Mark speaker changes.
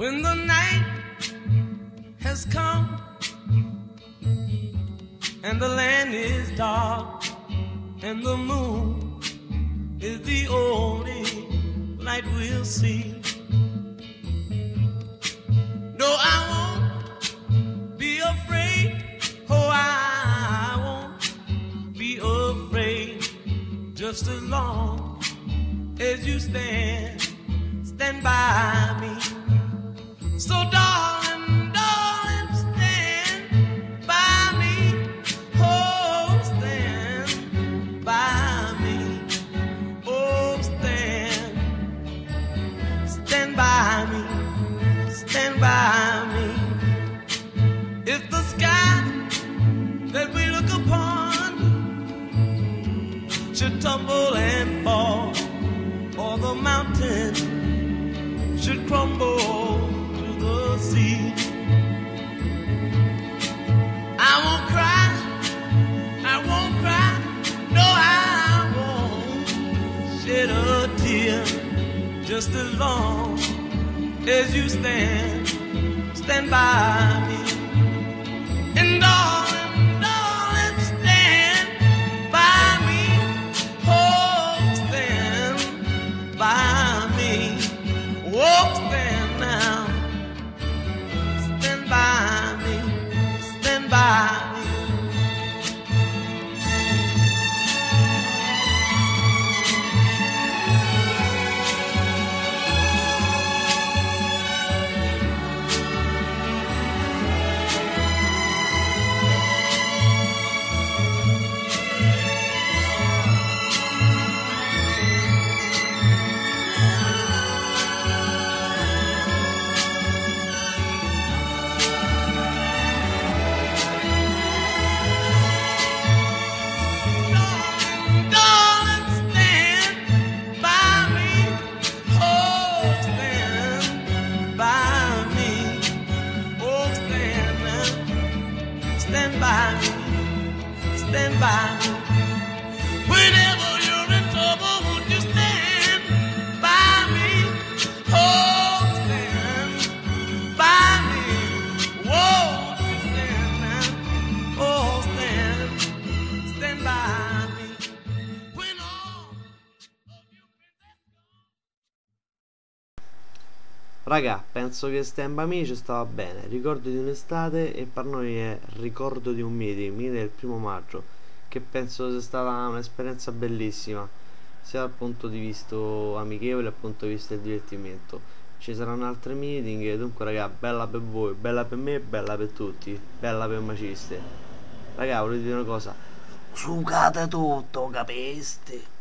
Speaker 1: When the night has come and the land is dark and the moon is the only light we'll see. No, I won't be afraid. Oh, I won't be afraid. Just as long as you stand by me. So darling, darling, stand by me. Oh, stand by me. Oh, stand by me. Stand by me. If the sky that we look upon should tumble and fall, or the mountain should crumble to the sea, I won't cry, no, I won't shed a tear. Just as long as you stand by me. And darling, darling, stand by me. Oh, stand by me. Oh, stand now. Stand by me. Stand by me. Stand by me, stand by me. Whenever you're in trouble, won't you stand by me? Oh, stand by me. Won't you stand now? Oh, stand by me. When all of you...
Speaker 2: Raga, penso che Stand By Me ci stava bene. Ricordo di un'estate e per noi è ricordo di un meeting del 1° maggio, che penso sia stata un'esperienza bellissima, sia dal punto di vista amichevole, dal punto di vista del divertimento. Ci saranno altri meeting, dunque raga, bella per voi, bella per me, bella per tutti, bella per Maciste. Raga, volevo dire una cosa: sucate tutto, capiste?